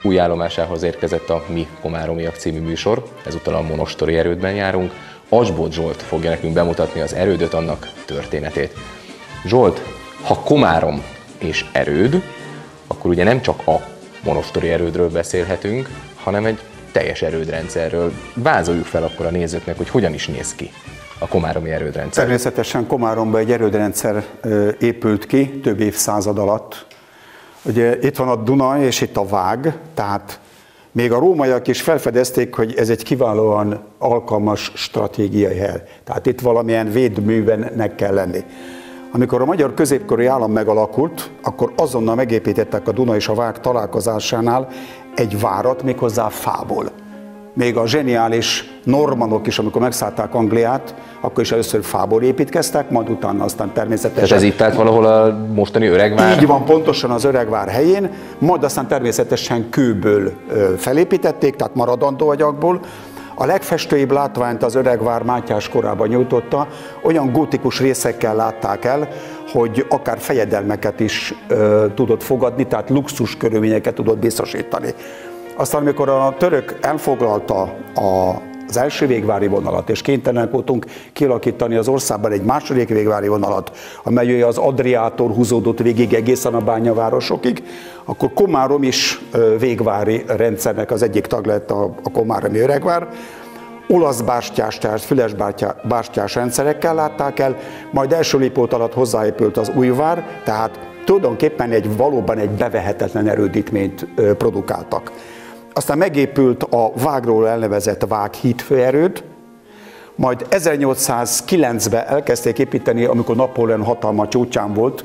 új állomásához érkezett a Mi Komáromiak című műsor, ezúttal a monostori erődben járunk. Asbóth Zsolt fogja nekünk bemutatni az erődöt, annak történetét. Zsolt, ha Komárom és erőd, akkor ugye nem csak a monostori erődről beszélhetünk, hanem egy teljes erődrendszerről. Vázoljuk fel akkor a nézőknek, hogy hogyan is néz ki a komáromi erődrendszer. Természetesen Komáromban egy erődrendszer épült ki több évszázad alatt. Ugye itt van a Duna és itt a Vág, tehát még a rómaiak is felfedezték, hogy ez egy kiválóan alkalmas stratégiai hely. Tehát itt valamilyen védművenek kell lenni. Amikor a magyar középkori állam megalakult, akkor azonnal megépítettek a Duna és a Vág találkozásánál egy várat, méghozzá fából. Még a zseniális normannok is, amikor megszállták Angliát, akkor is először fából építkeztek, majd utána aztán természetesen... És ez itt állt valahol a mostani Öregvár? Így van, pontosan az Öregvár helyén, majd aztán természetesen kőből felépítették, tehát maradandó agyagból. A legfestőibb látványt az Öregvár Mátyás korában nyújtotta, olyan gótikus részekkel látták el, hogy akár fejedelmeket is tudott fogadni, tehát luxus körülményeket tudott biztosítani. Aztán, amikor a török elfoglalta az első végvári vonalat, és kénytelenek voltunk kialakítani az országban egy második végvári vonalat, amely az Adriától húzódott végig egészen a bányavárosokig, akkor Komárom is végvári rendszernek az egyik tag lett a komáromi Öregvár. Olasz bástyás, tehát füles bástyás rendszerekkel látták el, majd első Lipót alatt hozzáépült az Újvár, tehát tulajdonképpen valóban egy bevehetetlen erődítményt produkáltak. Aztán megépült a Vágról elnevezett Vág hídfőerőd, majd 1809-ben elkezdték építeni, amikor Napóleon hatalma csúcsán volt,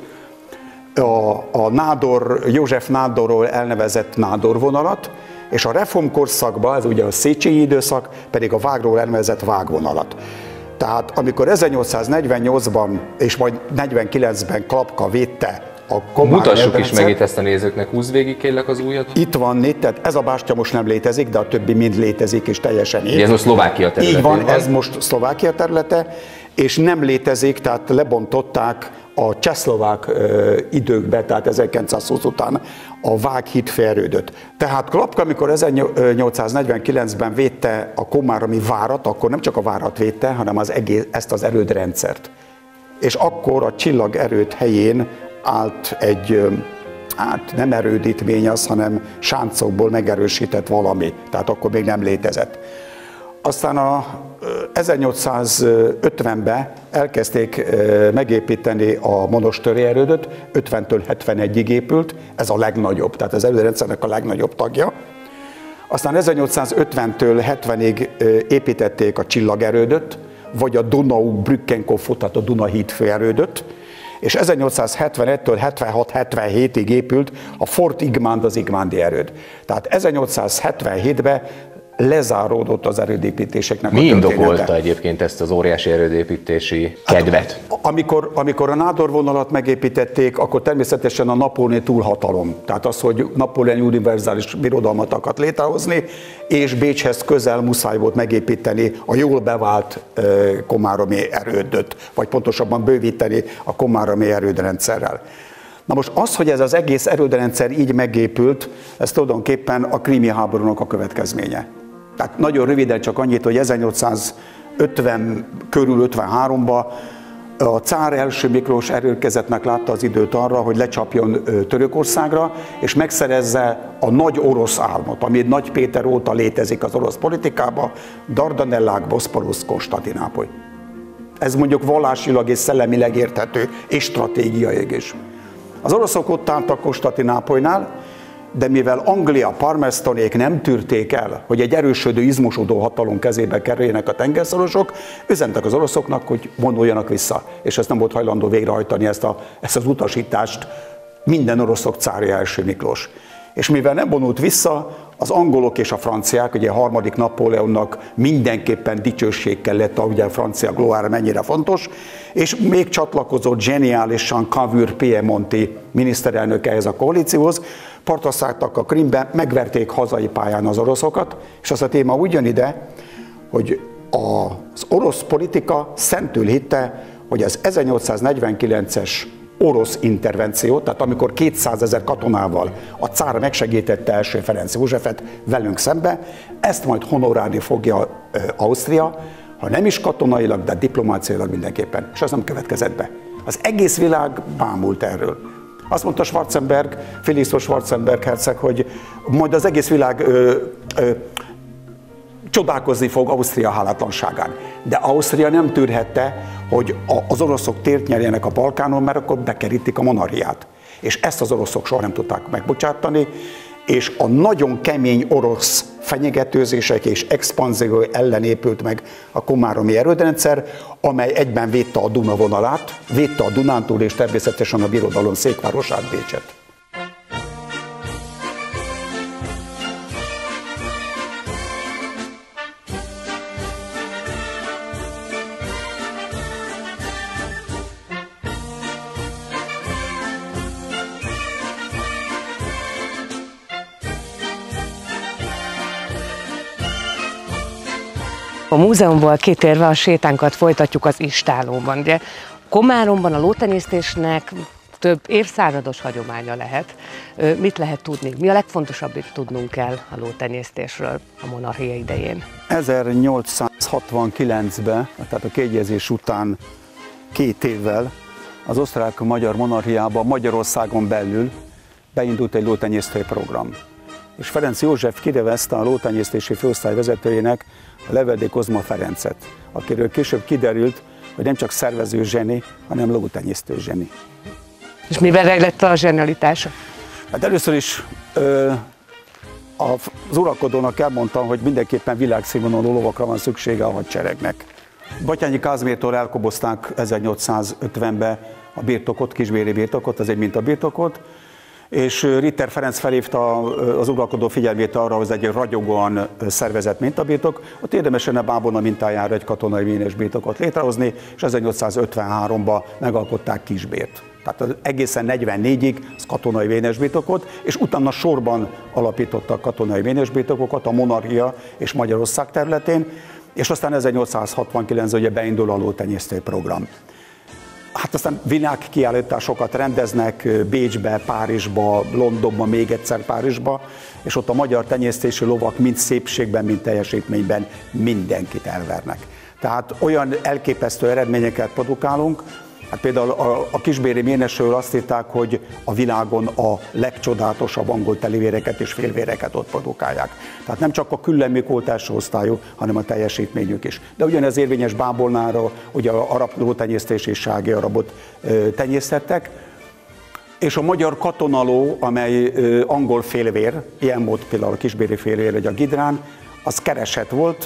a Nádor, József Nádorról elnevezett Nádorvonalat, és a reformkorszakban, ez ugye a Széchenyi időszak, pedig a Vágról elnevezett Vágvonalat. Tehát amikor 1848-ban és majd 49-ben Klapka védte a Komár Mutassuk is meg itt ezt a nézőknek, húzz végig kérlek az újat. Itt van, tehát ez a bástya most nem létezik, de a többi mind létezik és teljesen így. Ez most Szlovákia területe. Így van, ez most Szlovákia területe, és nem létezik, tehát lebontották a csehszlovák időkben, tehát 1920 után a Vág hídfőerődöt. Tehát Klapka, amikor 1849-ben védte a komáromi várat, akkor nem csak a várat védte, hanem ezt az erődrendszert. És akkor a Csillagerőd helyén állt egy, hát nem erődítmény az, hanem sáncokból megerősített valami, tehát akkor még nem létezett. Aztán 1850-ben elkezdték megépíteni a monostori erődöt, 50-től 71-ig épült, ez a legnagyobb, tehát az erődrendszernek a legnagyobb tagja. Aztán 1850-től 70-ig építették a Csillagerődöt, vagy a Donau-Brückenkopfot, tehát a Duna hídfőerődöt, és 1871-től 76-77-ig épült a Fort Igmand, az igmandi erőd. Tehát 1877-ben lezáródott az erődépítéseknek a története. Mi indokolta egyébként ezt az óriási erődépítési kedvet? Amikor a Nádor vonalat megépítették, akkor természetesen a napóleoni túlhatalom, tehát az, hogy Napóleon univerzális birodalmat akart létrehozni, és Bécshez közel muszáj volt megépíteni a jól bevált komáromi erődöt, vagy pontosabban bővíteni a komáromi erődrendszerrel. Na most az, hogy ez az egész erődrendszer így megépült, ez tulajdonképpen a krími háborúnak a következménye. Tehát nagyon röviden csak annyit, hogy 1850 körül 53-ban a cár első Miklós erőrkezetnek látta az időt arra, hogy lecsapjon Törökországra, és megszerezze a nagy orosz álmot, ami Nagy Péter óta létezik az orosz politikában, Dardanellák, Boszporusz, Konstantinápoly. Ez mondjuk vallásilag és szellemileg érthető, és stratégiailag is. Az oroszok ott álltak Konstantinálpolynál, de mivel Anglia, Palmerstonék nem tűrték el, hogy egy erősödő, izmosodó hatalom kezébe kerüljenek a tengerszorosok, üzentek az oroszoknak, hogy vonuljanak vissza. És ezt nem volt hajlandó végrehajtani, ezt az utasítást minden oroszok cárja első Miklós. És mivel nem vonult vissza, az angolok és a franciák, ugye a harmadik Napóleonnak mindenképpen dicsőség kellett, ugye a francia gloire mennyire fontos, és még csatlakozott zseniálisan Cavour Piemonti miniszterelnök ehhez a koalícióhoz, partra szálltak a Krímbe, megverték hazai pályán az oroszokat, és az a téma úgy jön ide, hogy az orosz politika szentül hitte, hogy az 1849-es orosz intervenció, tehát amikor 200 000 katonával a cár megsegítette első Ferenc Józsefet velünk szembe, ezt majd honorálni fogja Ausztria, ha nem is katonailag, de diplomáciailag mindenképpen. És ez nem következett be. Az egész világ bámult erről. Azt mondta Schwarzenberg, Felix Schwarzenberg herceg, hogy majd az egész világ csodálkozni fog Ausztria hálátlanságán. De Ausztria nem tűrhette, hogy az oroszok tért nyerjenek a Balkánon, mert akkor bekerítik a monarchiát. És ezt az oroszok soha nem tudták megbocsátani, és a nagyon kemény orosz fenyegetőzések és expanzió ellen épült meg a komáromi erődrendszer, amely egyben védte a Duna vonalát, védte a Dunántúl és természetesen a birodalom székvárosát, Bécset. A múzeumból kitérve a sétánkat folytatjuk az istállóban. Ugye Komáromban a lótenyésztésnek több évszázados hagyománya lehet. Mit lehet tudni? Mi a legfontosabb, amit tudnunk kell a lótenyésztésről a monarchia idején? 1869-ben, tehát a kiegyezés után 2 évvel az osztrák-magyar monarchiában Magyarországon belül beindult egy lótenyésztői program. És Ferenc József kinevezte a lótenyésztési főosztály vezetőjének a Leveldi Kozma Ferencet, akiről később kiderült, hogy nem csak szervező zseni, hanem lótenyésztő zseni. És miben rejlett a zsenialitása? Hát először is az uralkodónak elmondtam, hogy mindenképpen világszínvonalú lovakra van szüksége a hadseregnek. Batthyány Kázmértól elkobozták 1850-ben a birtokot, kisbéri birtokot, az egy mintabirtokot, és Ritter Ferenc felhívta az uralkodó figyelmét arra, hogy ez egy ragyogóan szervezett mintabirtok, ott érdemes lenne Bábona mintájára egy katonai vénes birtokot létrehozni, és 1853-ban megalkották Kisbért. Tehát egészen 44-ig az katonai vénesbirtokot, és utána sorban alapítottak katonai vénesbirtokokat a monarchia és Magyarország területén, és aztán 1869-ben ugye beindul a lótenyésztő program. Hát aztán világkiállításokat rendeznek Bécsbe, Párizsba, Londonba, még egyszer Párizsba, és ott a magyar tenyésztési lovak mind szépségben, mind teljesítményben mindenkit elvernek. Tehát olyan elképesztő eredményeket produkálunk, hát például a kisbéri ménesről azt írták, hogy a világon a legcsodálatosabb angol telivéreket és félvéreket ott produkálják. Tehát nem csak a küllemük volt első osztályú, hanem a teljesítményük is. De ugyanez érvényes Bábolnára, ugye a arab lótenyésztés és sági arabot tenyésztettek, és a magyar katonaló, amely angol félvér, ilyen volt például a kisbéri félvér, vagy a gidrán, az keresett volt.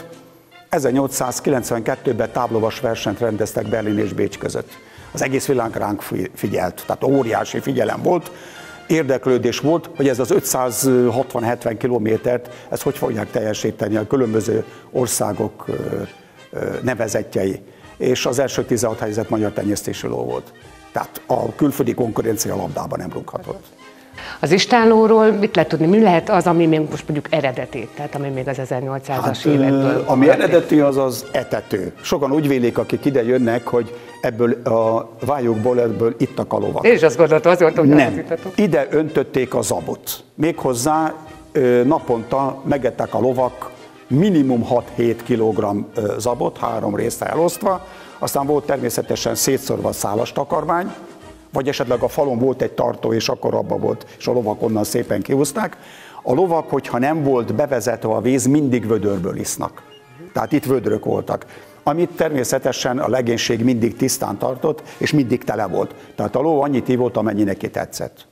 1892-ben táblovas versenyt rendeztek Berlin és Bécs között. Az egész világ ránk figyelt, tehát óriási figyelem volt, érdeklődés volt, hogy ez az 560-70 kilométert, ezt hogy fogják teljesíteni a különböző országok nevezetjei. És az első 16 helyzet magyar tenyésztésű ló volt. Tehát a külföldi konkurencia labdában nem rúghatott. Az istállóról mit lehet tudni? Mi lehet az, ami még most mondjuk eredeti, tehát ami még az 1800-as évekből? Ami eredeti, az az etető. Sokan úgy vélik, akik ide jönnek, hogy ebből a vályukból ebből ittak a lovak. Én is azt gondoltam, azért, hogy nem. Ide öntötték a zabot. Méghozzá naponta megettek a lovak minimum 6-7 kg zabot, 3 részre elosztva, aztán volt természetesen szétszórva szálas takarmány, vagy esetleg a falon volt egy tartó, és akkor abba volt, és a lovak onnan szépen kihúzták. A lovak, hogyha nem volt bevezetve a víz, mindig vödörből isznak. Tehát itt vödrök voltak, amit természetesen a legénység mindig tisztán tartott, és mindig tele volt. Tehát a ló annyit ivott, amennyi neki tetszett.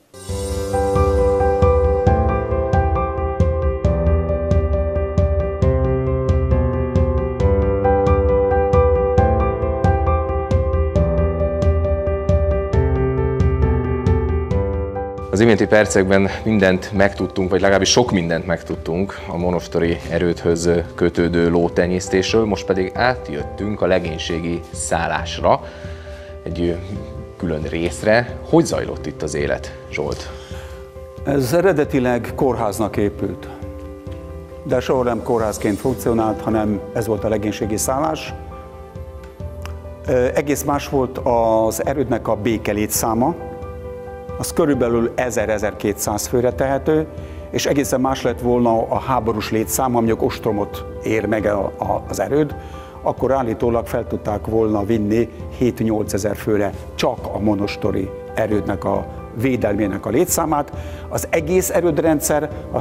Az iménti percekben mindent megtudtunk, vagy legalábbis sok mindent megtudtunk a monostori erődhöz kötődő lótenyésztésről, most pedig átjöttünk a legénységi szállásra, egy külön részre. Hogy zajlott itt az élet, Zsolt? Ez eredetileg kórháznak épült, de soha nem kórházként funkcionált, hanem ez volt a legénységi szállás. Egész más volt az erődnek a békelétszáma, az körülbelül 1000-1200 főre tehető, és egészen más lett volna a háborús létszám, mondjuk ostromot ér meg az erőd, akkor állítólag fel tudták volna vinni 7-8 ezer főre csak a monostori erődnek a védelmének a létszámát. Az egész erődrendszer a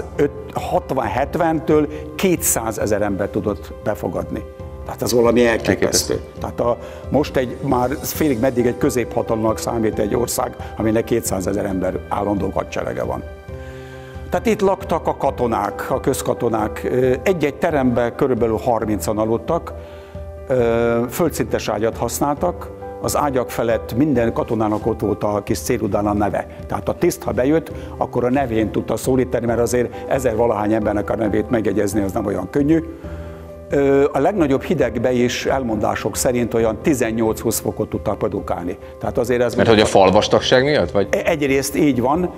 160-70-től 200 ezer ember tudott befogadni. Tehát ez valami elképesztő. Tehát most már félig meddig egy középhatalomnak számít egy ország, aminek 200 ezer ember állandó hadserege van. Tehát itt laktak a katonák, a közkatonák. Egy-egy teremben körülbelül 30-an aludtak, földszintes ágyat használtak, az ágyak felett minden katonának ott volt a kis cérudán a neve. Tehát a tiszt, ha bejött, akkor a nevén tudta szólítani, mert azért 1000-valahány embernek a nevét megjegyezni, az nem olyan könnyű. A legnagyobb hidegbe is elmondások szerint olyan 18-20 fokot tudtak produkálni. Tehát azért ez... Mert hogy a falvastagság miatt? Vagy? Egyrészt így van.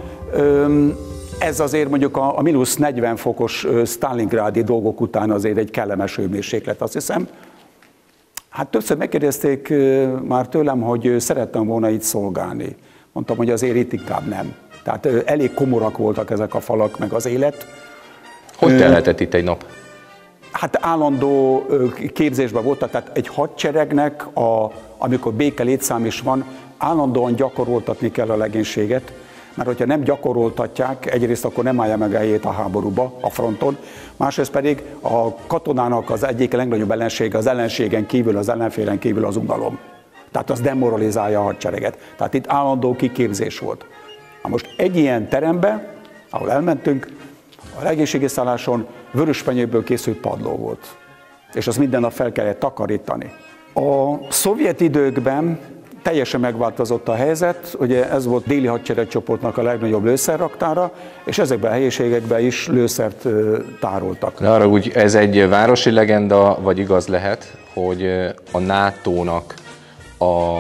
Ez azért mondjuk a mínusz 40 fokos sztálingrádi dolgok után azért egy kellemes hőmérséklet, azt hiszem. Hát többször megkérdezték már tőlem, hogy szerettem volna itt szolgálni. Mondtam, hogy azért itt inkább nem. Tehát elég komorak voltak ezek a falak, meg az élet. Hogy telhetett itt egy nap? Hát állandó képzésben voltak, tehát egy hadseregnek, amikor béke létszám is van, állandóan gyakoroltatni kell a legénységet, mert hogyha nem gyakoroltatják, egyrészt akkor nem állja meg a helyét a háborúba, a fronton, másrészt pedig a katonának az egyik legnagyobb ellensége, az ellenségen kívül, az ellenfélen kívül az unalom. Tehát az demoralizálja a hadsereget. Tehát itt állandó kiképzés volt. Na most egy ilyen terembe, ahol elmentünk, a legénységi szálláson vöröspenyőből készült padló volt. És azt minden nap fel kellett takarítani. A szovjet időkben teljesen megváltozott a helyzet, ugye ez volt déli hadseregcsoportnak a legnagyobb lőszerraktára, és ezekben a helyiségekben is lőszert tároltak. De arra úgy, ez egy városi legenda, vagy igaz lehet, hogy a NATO-nak a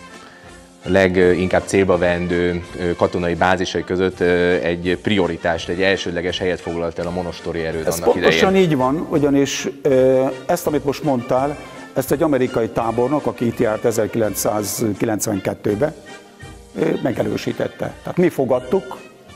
leginkább célba vendő katonai bázisai között egy prioritást, egy elsődleges helyet foglalt el a monostori erőd ez annak idején. Pontosan így van, ugyanis ezt, amit most mondtál, ezt egy amerikai tábornok, aki itt járt 1992-ben, megerősítette. Tehát mi fogadtuk,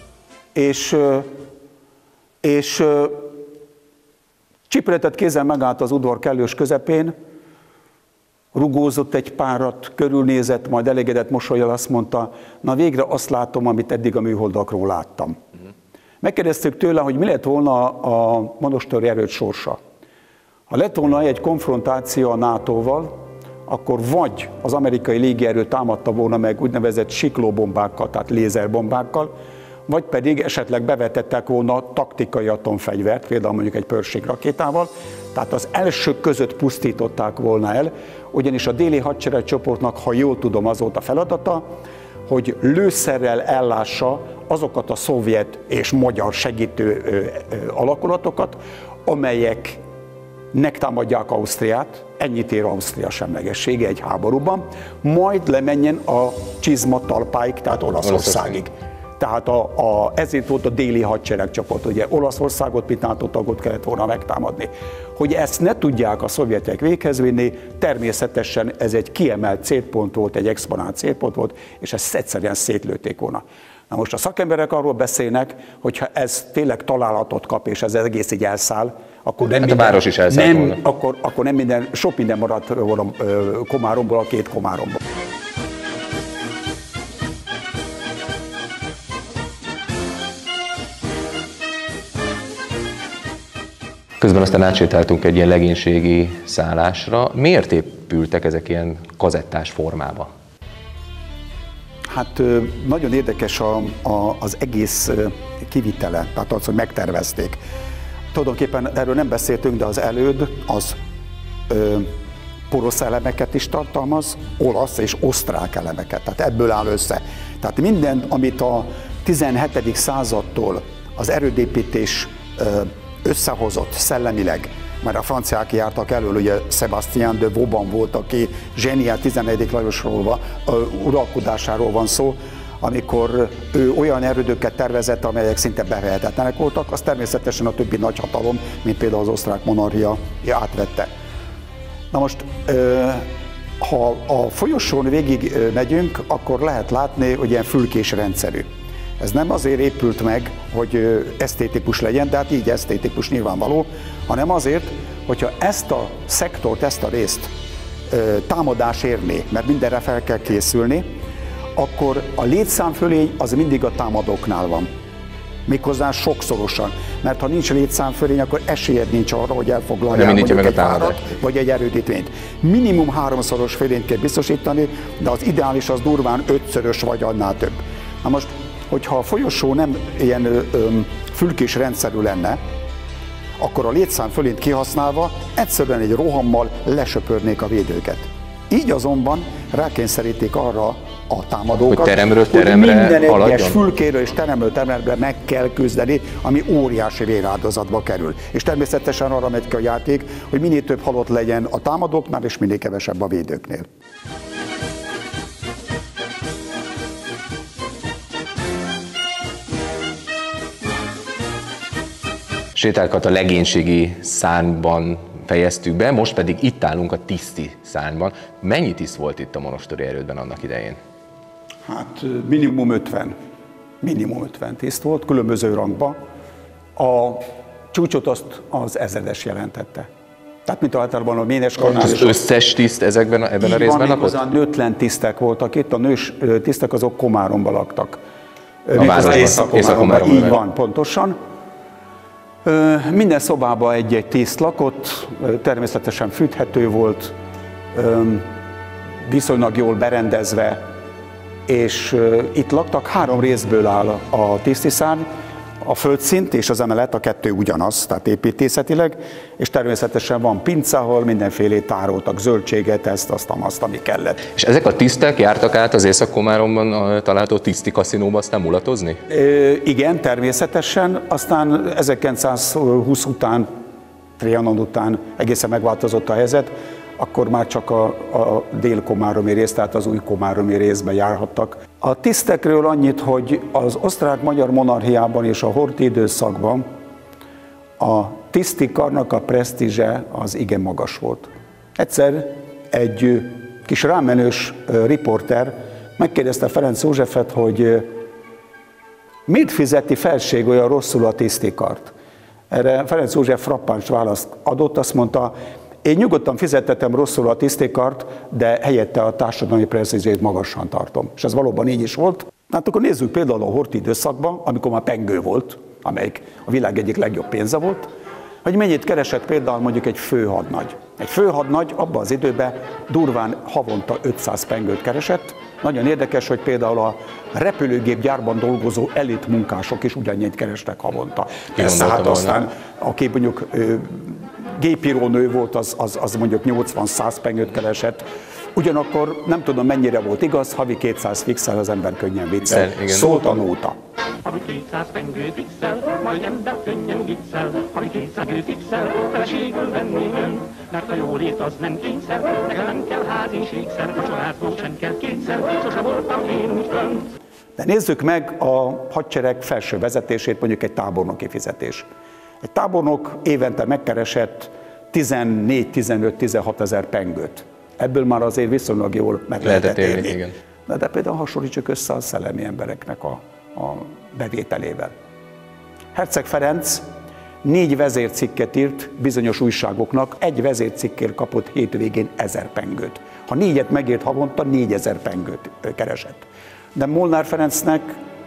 és csipületett kézzel megállt az udvar kellős közepén, rugózott egy párat, körülnézett, majd elégedett mosollyal azt mondta, na végre azt látom, amit eddig a műholdakról láttam. Megkérdeztük tőle, hogy mi lett volna a monostori erőd sorsa. Ha lett volna egy konfrontáció a NATO-val, akkor vagy az amerikai légierő támadta volna meg úgynevezett siklóbombákkal, tehát lézerbombákkal, vagy pedig esetleg bevetettek volna taktikai atomfegyvert, például mondjuk egy Pershing rakétával, tehát az elsők között pusztították volna el, ugyanis a déli hadseregcsoportnak, ha jól tudom, az volt a feladata, hogy lőszerrel ellássa azokat a szovjet és magyar segítő alakulatokat, amelyek megtámadják Ausztriát, ennyit ér Ausztria semlegessége egy háborúban, majd lemenjen a csizma talpáig, tehát Olaszországig. Tehát ezért volt a déli hadseregcsoport, ugye Olaszországot, mint NATO tagot kellett volna megtámadni. Hogy ezt ne tudják a szovjetek véghez vinni, természetesen ez egy kiemelt célpont volt, egy exponált célpont volt, és ezt egyszerűen szétlőtték volna. Na most a szakemberek arról beszélnek, hogy ha ez tényleg találatot kap, és ez egész így elszáll, akkor nem minden, a város is elszállt volna. Akkor nem minden, sok minden maradt volna Komáromból, a két Komáromból. Közben aztán átsétáltunk egy ilyen legénységi szállásra. Miért épültek ezek ilyen kazettás formába? Hát nagyon érdekes az egész kivitele, tehát az, hogy megtervezték. Tulajdonképpen erről nem beszéltünk, de az előd az porosz elemeket is tartalmaz, olasz és osztrák elemeket, tehát ebből áll össze. Tehát minden, amit a 17. századtól az erődépítés összehozott szellemileg, mert a franciák jártak elől, ugye Sébastien de Vauban volt, aki Zseniel 11. Lajosról uralkodásáról van szó, amikor ő olyan erődöket tervezett, amelyek szinte bevehetetlenek voltak, az természetesen a többi nagyhatalom, mint például az osztrák monarchia átvette. Na most Ha a folyosón végig megyünk, akkor lehet látni, hogy ilyen fülkés rendszerű. Ez nem azért épült meg, hogy esztétikus legyen, de hát így esztétikus nyilvánvaló, hanem azért, hogyha ezt a szektort, ezt a részt támadás érné, mert mindenre fel kell készülni, akkor a létszámfölény az mindig a támadóknál van. Méghozzá sokszorosan. Mert ha nincs létszámfölény, akkor esélyed nincs arra, hogy elfoglalja mondjuk egy várat, vagy egy erődítményt. Minimum 3-szoros fölényt kell biztosítani, de az ideális az durván 5-szörös vagy annál több. Na most, hogyha a folyosó nem ilyen fülkés rendszerű lenne, akkor a létszámfölényt kihasználva egyszerűen egy rohammal lesöpörnék a védőket. Így azonban rákényszerítik arra a támadókat, hogy teremről hogy minden egyes fülkéről és teremről teremre meg kell küzdeni, ami óriási véráldozatba kerül. És természetesen arra megy ki a játék, hogy minél több halott legyen a támadóknál, és minél kevesebb a védőknél. Sétálkat a legénységi szárnyban fejeztük be, most pedig itt állunk a tiszti szárnyban. Mennyi tiszt volt itt a monostori erődben annak idején? Hát minimum 50. Minimum 50 tiszt volt, különböző rangban. A csúcsot azt az ezredes jelentette. Tehát, mint általában a ménes karnál. Az összes tiszt ebben a részben lakott? Igazán nőtlen tisztek voltak itt, a nős tisztek azok Komáromban laktak. A városban, Észak-Komáromban. Így van, pontosan. Minden szobában egy-egy tiszt lakott, természetesen fűthető volt, viszonylag jól berendezve, és itt laktak. 3 részből áll a tisztiszárny, a földszint és az emelet, a 2 ugyanaz, tehát építészetileg, és természetesen van pince, ahol mindenfélét tároltak, zöldséget, ezt, azt, ami kellett. És ezek a tisztek jártak át az Észak-Komáromban található tiszti kaszinóba aztán mulatozni? Igen, természetesen, aztán 1920 után, Trianon után egészen megváltozott a helyzet, akkor már csak a dél-komáromi rész, tehát az új komáromi részbe járhattak. A tisztekről annyit, hogy az osztrák-magyar monarchiában és a horthy időszakban a tiszti karnak a presztízse az igen magas volt. Egyszer egy kis rámenős riporter megkérdezte Ferenc Józsefet, hogy miért fizeti felség olyan rosszul a tisztikart? Erre Ferenc József frappáns választ adott, azt mondta, én nyugodtan fizettetem rosszul a tisztikart, de helyette a társadalmi presztízsét magasan tartom. És ez valóban így is volt. Hát akkor nézzük például a horthy időszakban, amikor már pengő volt, amelyik a világ egyik legjobb pénze volt, hogy mennyit keresett például mondjuk egy főhadnagy. Egy főhadnagy abban az időben durván havonta 500 pengőt keresett. Nagyon érdekes, hogy például a repülőgépgyárban dolgozó elit munkások is ugyannyit kerestek havonta. Persze, hát aztán, aki mondjuk gépírónő volt, az mondjuk 80-100 pengőt keresett. Ugyanakkor nem tudom mennyire volt igaz, havi 200 fixel az ember könnyen viccel. Szólt a nóta. Havi 200 pengőt fixel, majd ember könnyen viccel. Havi 200 fixel, feleségül venni ön. Mert a jólét az nem kényszer, nekem nem kell háziségszer, a családból sem kell kétszer, sose voltam én úgy fönt. De nézzük meg a hadsereg felső vezetését, mondjuk egy tábornoki fizetés. Egy tábornok évente megkeresett 14-15-16 ezer pengőt. Ebből már azért viszonylag jól meg lehetett élni. Igen. De például hasonlítsuk össze a szellemi embereknek a bevételével. Herceg Ferenc 4 vezércikket írt bizonyos újságoknak, egy vezércikkért kapott hétvégén 1000 pengőt. Ha 4-et megírt havonta, 4000 pengőt keresett. De Molnár Ferencnek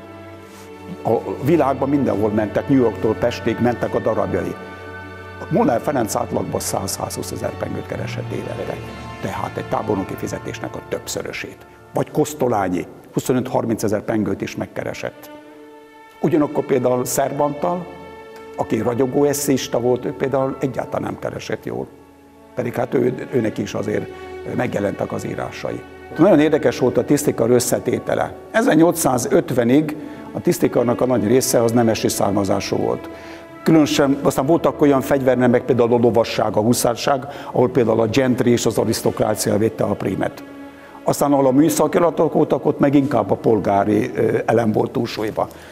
a világban mindenhol mentek, New Yorktól Pestig mentek a darabjai. Molnár Ferenc átlagban 100-120 ezer pengőt keresett évente. Tehát egy tábornoki fizetésnek a többszörösét. Vagy Kosztolányi 25-30 ezer pengőt is megkeresett. Ugyanakkor például Szerbantal, aki ragyogó esszéista volt, ő például egyáltalán nem keresett jól. Pedig hát őnek is azért megjelentek az írásai. Nagyon érdekes volt a tisztikar összetétele. 1850-ig a tisztikarnak a nagy része az nemesi származású volt. Különösen aztán voltak olyan fegyvernemek, például a lovasság, a huszárság, ahol például a gentry és az arisztokrácia védte a prímet. Aztán ahol a műszakiratok voltak, ott meg inkább a polgári elem volt túlsúlyba.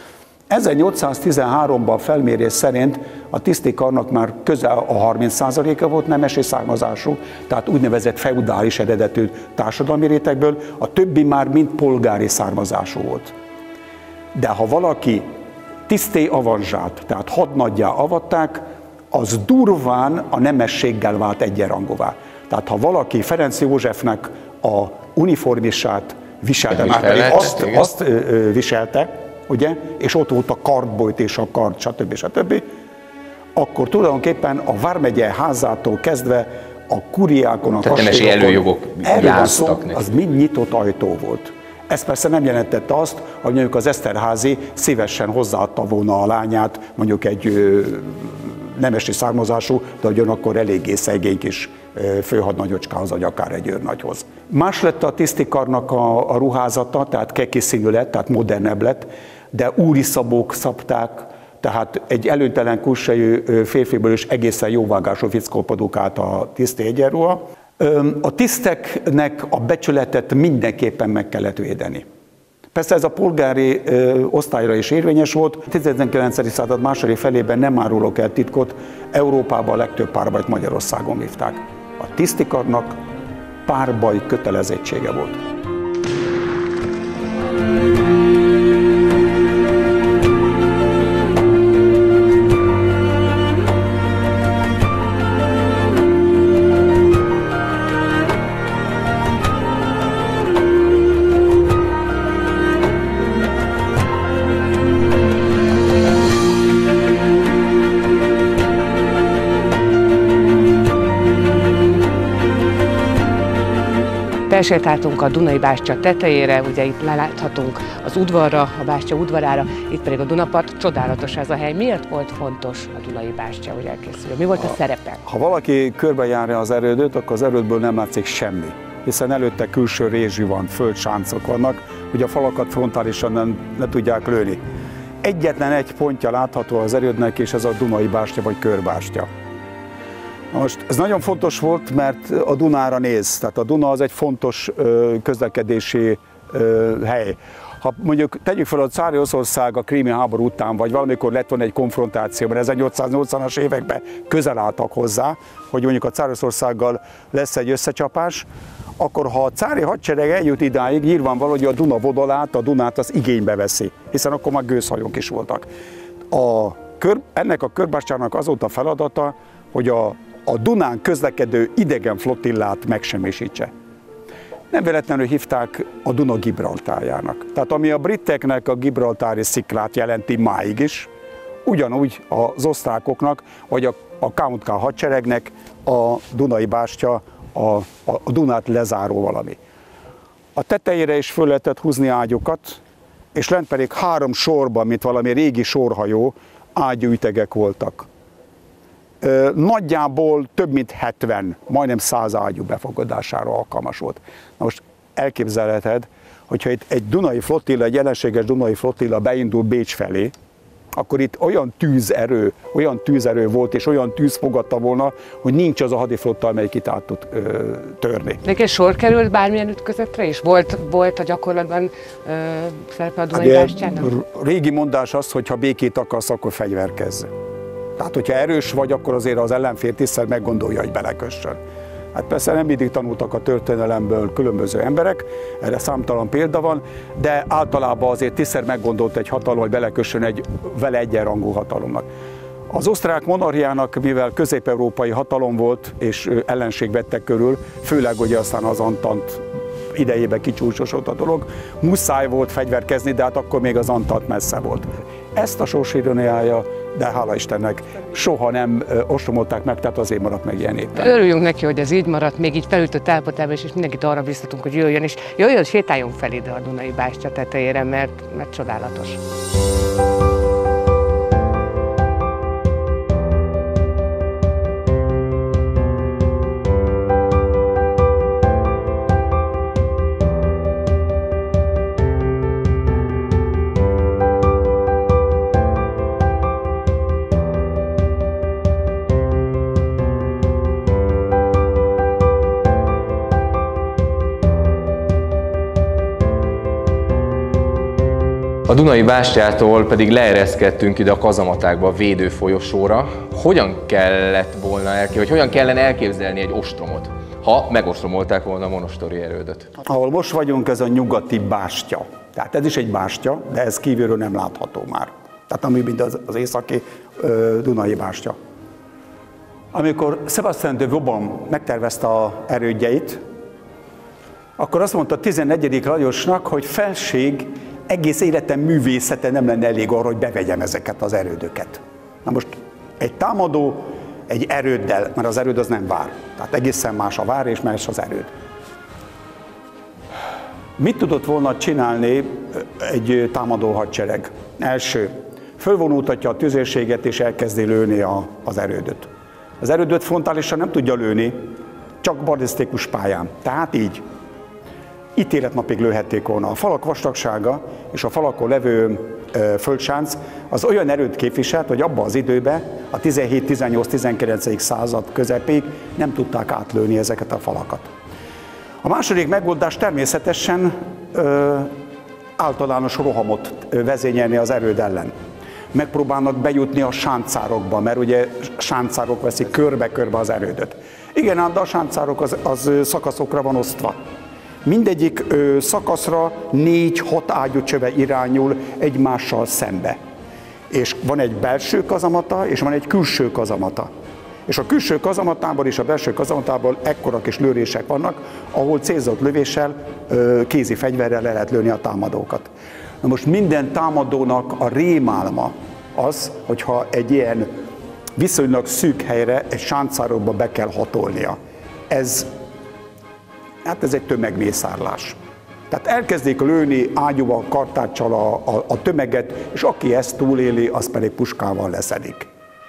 1813-ban felmérés szerint a tisztikarnak már közel a 30%-a volt nemesi származású, tehát úgynevezett feudális eredetű társadalmi rétegből, a többi már mind polgári származású volt. De ha valaki tiszté avanzsát, tehát hadnaggyá avatták, az durván a nemességgel vált egyenrangúvá. Tehát ha valaki Ferenc Józsefnek a uniformisát viselte, már pedig azt viselte, ugye, és ott volt a kardbolyt és a kard, stb. Akkor tulajdonképpen a vármegye házától kezdve a kuriákon, a kastélyokon, előjogok jártak, az mind nyitott ajtó volt. Ez persze nem jelentette azt, hogy mondjuk az Eszterházy szívesen hozzáadta volna a lányát, mondjuk egy nemesi származású, de ugyanakkor eléggé szegény kis főhadnagyocskához, vagy akár egy őrnagyhoz. Más lett a tisztikarnak a ruházata, tehát keki színű lett, tehát modernebb lett, de úri szabók szabták, tehát egy előnytelen kursejű férfiből is egészen jóvágású fickó produkált a tiszti egyenruha. A tiszteknek a becsületet mindenképpen meg kellett védeni. Persze ez a polgári osztályra is érvényes volt. A 19. század második felében nem árulok el titkot, Európában a legtöbb párbajt Magyarországon vívták. A tisztikarnak párbaj kötelezettsége volt. Felsétáltunk a Dunai bástya tetejére, ugye itt leláthatunk az udvarra, a bástya udvarára, itt pedig a Dunapart. Csodálatos ez a hely. Miért volt fontos a Dunai bástya, hogy elkészüljön? Mi volt a szerepe? Ha valaki körbejárja az erődöt, akkor az erődből nem látszik semmi, hiszen előtte külső rézsű van, földsáncok vannak, hogy a falakat frontálisan ne tudják lőni. Egyetlen egy pontja látható az erődnek, és ez a Dunai bástya vagy körbástya. Most ez nagyon fontos volt, mert a Dunára néz, tehát a Duna az egy fontos közlekedési hely. Ha mondjuk tegyük fel, a cári Oroszország a krími háború után, vagy valamikor lett volna egy konfrontáció, mert 1880-as években közel álltak hozzá, hogy mondjuk a cári Oroszországgal lesz egy összecsapás, akkor ha a cári hadsereg eljut idáig, nyilvánvaló, hogy a Duna vodolát, a Dunát az igénybe veszi, hiszen akkor már gőzhajók is voltak. Ennek a körbástyának az volt a feladata, hogy a Dunán közlekedő idegen flottillát megsemmisítse. Nem véletlenül hívták a Duna Gibraltárjának. Tehát ami a briteknek a gibraltári sziklát jelenti máig is, ugyanúgy az osztrákoknak, vagy a Count K hadseregnek a Dunai bástya, a Dunát lezáró valami. A tetejére is föl lehetett húzni ágyokat, és lent pedig 3 sorban, mint valami régi sorhajó, ágyúütegek voltak. Nagyjából több mint 70, majdnem 100 ágyú befogadására alkalmas volt. Na most elképzelheted, hogyha itt egy dunai flottilla, egy ellenséges dunai flottilla beindul Bécs felé, akkor itt olyan tűzerő volt, és olyan tűz fogadta volna, hogy nincs az a hadiflotta, amelyik itt át tud törni. Neked sor került bármilyen ütközetre is? Volt a gyakorlatban szerepe a Dunai bástyának? Régi mondás az, hogy ha békét akarsz, akkor fegyverkezz. Tehát, hogyha erős vagy, akkor azért az ellenfél tízszer meggondolja, hogy belekössön. Hát persze nem mindig tanultak a történelemből különböző emberek, erre számtalan példa van, de általában azért tízszer meggondolt egy hatalom, hogy belekössön egy vele egyenrangú hatalomnak. Az osztrák monarchiának, mivel közép-európai hatalom volt, és ellenség vettek körül, főleg ugye aztán az Antant idejében kicsúcsosodott a dolog, muszáj volt fegyverkezni, de hát akkor még az Antant messze volt. Ezt a sorsiróniája, de hála Istennek soha nem ostromolták meg, tehát azért maradt meg ilyen éppen. Örüljünk neki, hogy ez így maradt, még így felütött állapotában, és mindenkit arra biztatunk, hogy jöjjön, és jöjjön, sétáljunk fel ide a Dunai bástya tetejére, mert csodálatos. A Dunai bástyától pedig leereszkedtünk ide a kazamatákba, a védő folyosóra. Hogyan kellene elképzelni egy ostromot, ha megostromolták volna a monostori erődöt? Ahol most vagyunk, ez a nyugati bástya. Tehát ez is egy bástya, de ez kívülről nem látható már. Tehát ami mint az északi Dunai bástya. Amikor Sébastien de Vauban megtervezte az erődjeit, akkor azt mondta 14. Lajosnak, hogy felség, egész életem művészete nem lenne elég arra, hogy bevegyem ezeket az erődöket. Na most egy támadó egy erőddel, mert az erőd az nem vár. Tehát egészen más a vár és más az erőd. Mit tudott volna csinálni egy támadó hadsereg? Első, fölvonultatja a tüzérséget és elkezdi lőni az erődöt. Az erődöt frontálisan nem tudja lőni, csak ballisztikus pályán. Tehát így. Ítéletnapig lőhették volna. A falak vastagsága és a falakon levő földsánc az olyan erőt képviselt, hogy abban az időben, a 17-18-19. Század közepéig nem tudták átlőni ezeket a falakat. A második megoldás természetesen általános rohamot vezényelni az erőd ellen. Megpróbálnak bejutni a sáncárokba, mert ugye sáncárok veszik körbe-körbe az erődöt. Igen, ám de a sáncárok az szakaszokra van osztva. Mindegyik szakaszra 4-6 ágyúcsöve irányul egymással szembe. És van egy belső kazamata, és van egy külső kazamata. És a külső kazamatában és a belső kazamatában ekkora kis lőrések vannak, ahol célzott lövéssel, kézi fegyverrel le lehet lőni a támadókat. Na most minden támadónak a rémálma az, hogyha egy ilyen viszonylag szűk helyre, egy sáncárokba be kell hatolnia. Ez egy tömegmészárlás. Tehát elkezdik lőni ágyúval, kartáccsal a tömeget, és aki ezt túléli, az pedig puskával leszedik.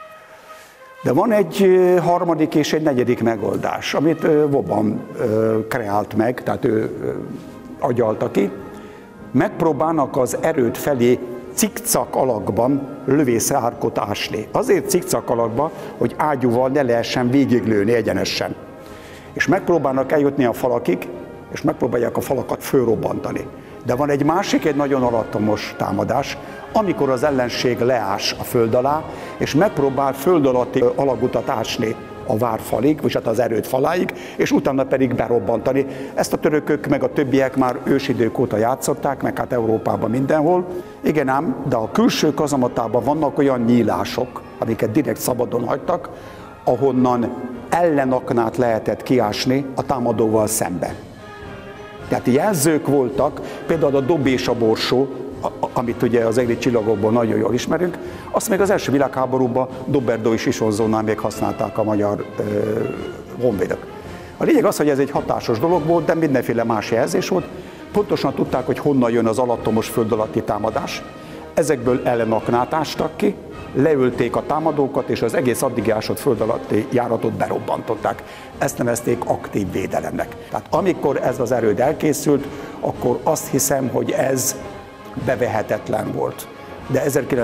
De van egy harmadik és egy negyedik megoldás, amit Vauban kreált meg, tehát ő agyalta ki. Megpróbálnak az erőd felé cikcak alakban lövészárkot ásni. Azért cikcak alakban, hogy ágyúval ne lehessen végiglőni egyenesen. És megpróbálnak eljutni a falakig, és megpróbálják a falakat fölrobbantani. De van egy másik, egy nagyon alattomos támadás, amikor az ellenség leás a föld alá, és megpróbál föld alatti alagutat ásni a várfalig, vagy hát az erőd faláig, és utána pedig berobbantani. Ezt a törökök meg a többiek már ősidők óta játszották, meg hát Európában mindenhol. Igen ám, de a külső kazamatában vannak olyan nyílások, amiket direkt szabadon hagytak, ahonnan ellenaknát lehetett kiásni a támadóval szembe. Tehát jelzők voltak, például a dob és a borsó, amit ugye az egri csillagokból nagyon jól ismerünk, azt még az első világháborúban Doberdo és Isonzónál még használták a magyar honvédek. A lényeg az, hogy ez egy hatásos dolog volt, de mindenféle más jelzés volt. Pontosan tudták, hogy honnan jön az alattomos föld alatti támadás. Ezekből ellenaknát ástak ki, leülték a támadókat, és az egész addig ásott föld alatti járatot berobbantották. Ezt nevezték aktív védelemnek. Tehát amikor ez az erőd elkészült, akkor azt hiszem, hogy ez bevehetetlen volt. De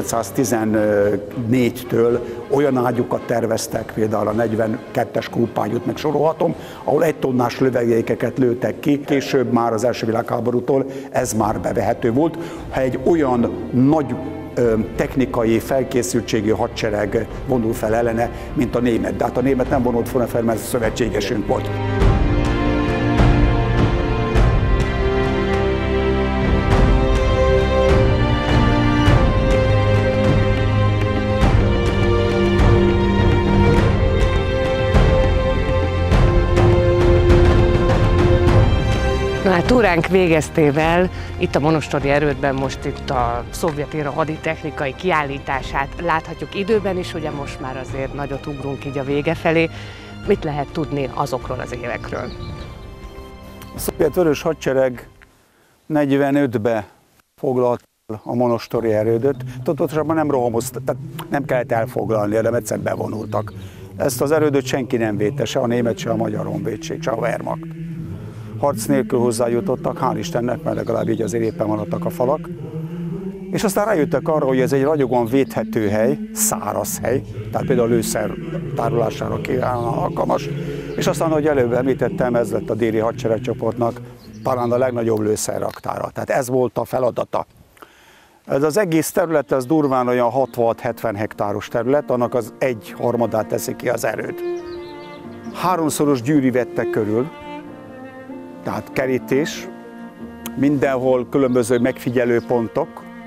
1914-től olyan ágyukat terveztek, például a 42-es kruppágyút meg sorolhatom, ahol 1 tonnás lövedékeket lőttek ki. Később már az első világháborútól ez már bevehető volt. Ha egy olyan nagy technikai felkészültségi hadsereg vonul fel ellene, mint a német. De hát a német nem vonult volna fel, mert szövetségesünk volt. Hát túránk végeztével itt a monostori erődben most itt a szovjet éra haditechnikai kiállítását láthatjuk időben is, ugye most már azért nagyot ugrunk így a vége felé. Mit lehet tudni azokról az évekről? A szovjet vörös hadsereg 45-ben foglalt a monostori erődöt. Tudatosabban nem rohamozta, tehát nem kellett elfoglalni, hanem egyszer bevonultak. Ezt az erődöt senki nem védte, se a német, se a magyar honvédség, se a Wehrmacht. Harc nélkül hozzájutottak, hál' Istennek, mert legalább így azért éppen maradtak a falak. És aztán rájöttek arra, hogy ez egy ragyogon védhető hely, száraz hely, tehát például a lőszer tárolására alkalmas. És aztán, ahogy előbb említettem, ez lett a déli hadseregcsoportnak talán a legnagyobb lőszerraktára. Tehát ez volt a feladata. Ez az egész terület, ez durván olyan 60-70 hektáros terület, annak az 1/3 teszi ki az erőd. 3-szoros gyűrű vette körül, tehát kerítés, mindenhol különböző megfigyelő pontok.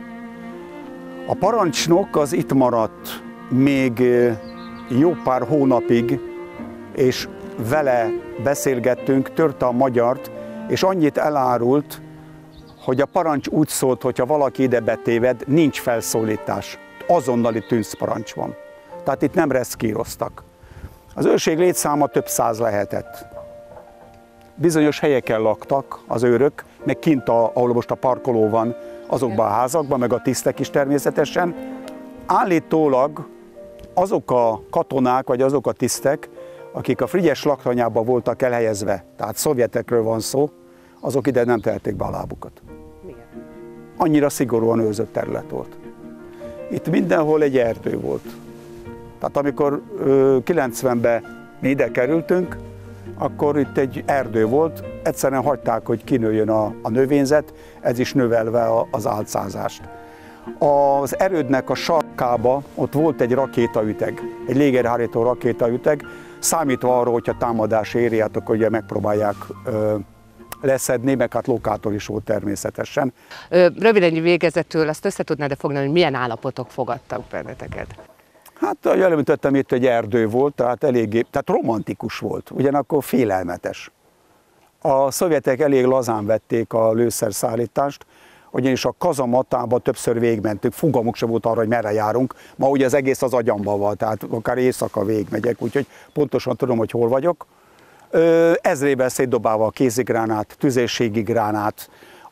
A parancsnok az itt maradt még jó pár hónapig, és vele beszélgettünk, törte a magyart, és annyit elárult, hogy a parancs úgy szólt, hogyha valaki ide betéved, nincs felszólítás, azonnali tűzparancs van. Tehát itt nem reszkíroztak. Az őrség létszáma több száz lehetett. Bizonyos helyeken laktak az őrök, meg kint, ahol most a parkoló van, azokban a házakban, meg a tisztek is természetesen. Állítólag azok a katonák, vagy azok a tisztek, akik a Frigyes laktanyában voltak elhelyezve, tehát szovjetekről van szó, azok ide nem tehették be a lábukat. Miért? Annyira szigorúan őrzött terület volt. Itt mindenhol egy erdő volt. Tehát amikor 90-ben mi ide kerültünk, akkor itt egy erdő volt, egyszerűen hagyták, hogy kinőjön a növényzet, ez is növelve az álcázást. Az erődnek a sarkába ott volt egy rakétaüteg, egy légerhárító rakétaüteg, számítva arra, hogyha támadás éri, akkor ugye megpróbálják leszedni, meg hát lokátor is volt természetesen. Röviden végezetül azt össze tudnád fogni, hogy milyen állapotok fogadtak benneteket? Hát jellemítettem, itt egy erdő volt, tehát eléggé, tehát romantikus volt, ugyanakkor félelmetes. A szovjetek elég lazán vették a lőszerszállítást, ugyanis a kazamatában többször végigmentünk, fogalmuk sem volt arra, hogy merre járunk. Ma ugye az egész az agyamba van, tehát akár éjszaka végigmegyek, úgyhogy pontosan tudom, hogy hol vagyok. Ezrével szétdobálva a kézigránát, tüzérségi gránát,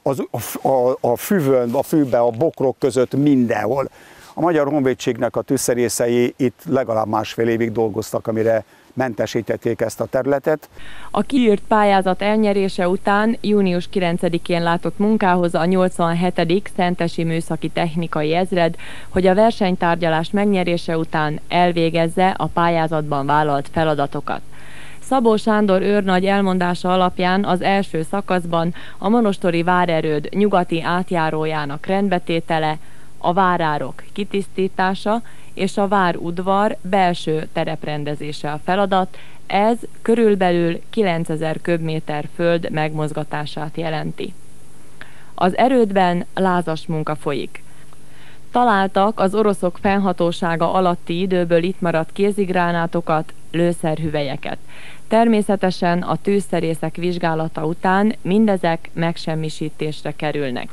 a fűben, a bokrok között mindenhol. A Magyar Honvédségnek a tűzszerészei itt legalább másfél évig dolgoztak, amire mentesítették ezt a területet. A kiírt pályázat elnyerése után június 9-én látott munkához a 87. Szentesi Műszaki Technikai Ezred, hogy a versenytárgyalás megnyerése után elvégezze a pályázatban vállalt feladatokat. Szabó Sándor őrnagy elmondása alapján az első szakaszban a monostori várerőd nyugati átjárójának rendbetétele, a várárok kitisztítása és a várudvar belső tereprendezése a feladat, ez körülbelül 9000 köbméter föld megmozgatását jelenti. Az erődben lázas munka folyik. Találtak az oroszok fennhatósága alatti időből itt maradt kézigránátokat, lőszerhüvelyeket. Természetesen a tűzszerészek vizsgálata után mindezek megsemmisítésre kerülnek.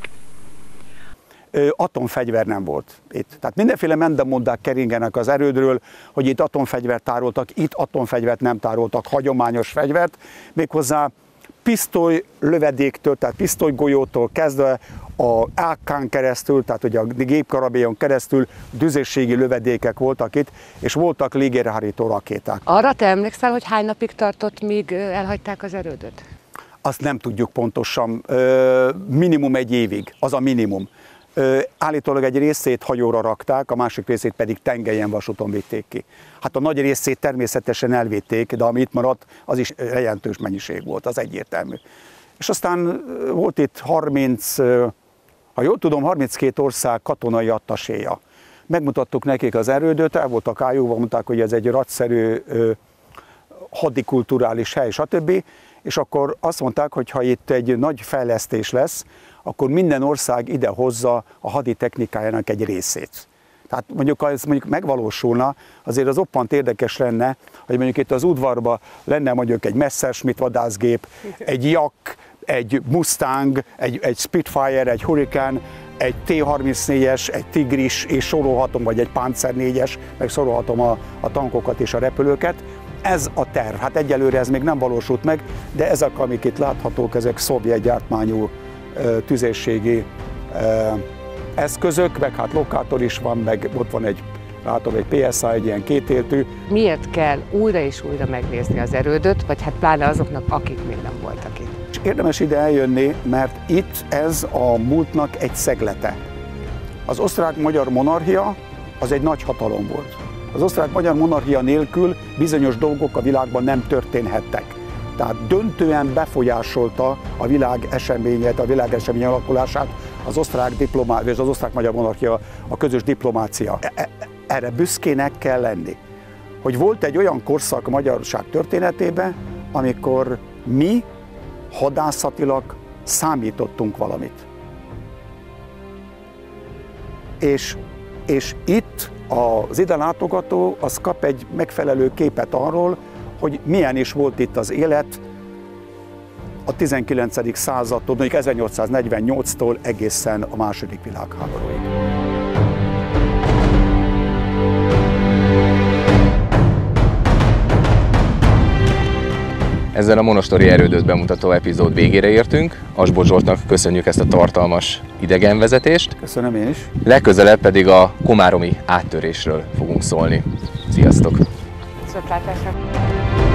Atomfegyver nem volt itt. Tehát mindenféle mendemondák keringenek az erődről, hogy itt atomfegyvert tároltak, itt atomfegyvert nem tároltak, hagyományos fegyvert, méghozzá pisztoly lövedéktől, tehát pisztolygolyótól kezdve a AK-n keresztül, tehát ugye a gépkarabélyon keresztül tüzérségi lövedékek voltak itt, és voltak légierhárító rakéták. Arra te emlékszel, hogy hány napig tartott, míg elhagyták az erődöt? Azt nem tudjuk pontosan, minimum egy évig, az a minimum. Állítólag egy részét hajóra rakták, a másik részét pedig tengelyen, vasúton vitték ki. Hát a nagy részét természetesen elvitték, de ami itt maradt, az is jelentős mennyiség volt, az egyértelmű. És aztán volt itt 30, ha jól tudom, 32 ország katonai attaséja. Megmutattuk nekik az erődöt, el voltak ájúva, mondták, hogy ez egy radszerű hadikulturális hely, stb. És akkor azt mondták, hogy ha itt egy nagy fejlesztés lesz, akkor minden ország ide hozza a haditechnikájának egy részét. Tehát mondjuk, ha ez mondjuk megvalósulna, azért az oppant érdekes lenne, hogy mondjuk itt az udvarban lenne mondjuk egy Messerschmitt vadászgép, egy Jak, egy Mustang, egy Spitfire, egy Hurricane, egy T-34-es, egy Tigris, és sorolhatom, vagy egy Panzer 4-es, meg sorolhatom a tankokat és a repülőket. Ez a terv. Hát egyelőre ez még nem valósult meg, de ezek, amik itt láthatók, ezek szovjet gyártmányú tüzérségi eszközök, meg hát lokátor is van, meg ott van egy, látom, egy PSI, egy ilyen kétéltű. Miért kell újra és újra megnézni az erődöt, vagy hát pláne azoknak, akik még nem voltak itt? És érdemes ide eljönni, mert itt ez a múltnak egy szeglete. Az osztrák-magyar monarchia az egy nagy hatalom volt. Az osztrák-magyar monarchia nélkül bizonyos dolgok a világban nem történhettek. Tehát döntően befolyásolta a világ esemény alakulását az osztrák és az osztrák-magyar monarchia, a közös diplomácia. Erre büszkének kell lenni, hogy volt egy olyan korszak a magyarság történetében, amikor mi hadászatilag számítottunk valamit. És itt az ide látogató az kap egy megfelelő képet arról, hogy milyen is volt itt az élet a 19. századtól, mondjuk 1848-tól egészen a II. Világháborúig. Ezzel a monostori erődöt bemutató epizód végére értünk. Asbot Zsoltnak köszönjük ezt a tartalmas idegenvezetést. Köszönöm én is. Legközelebb pedig a komáromi áttörésről fogunk szólni. Sziasztok! Viszontlátásra!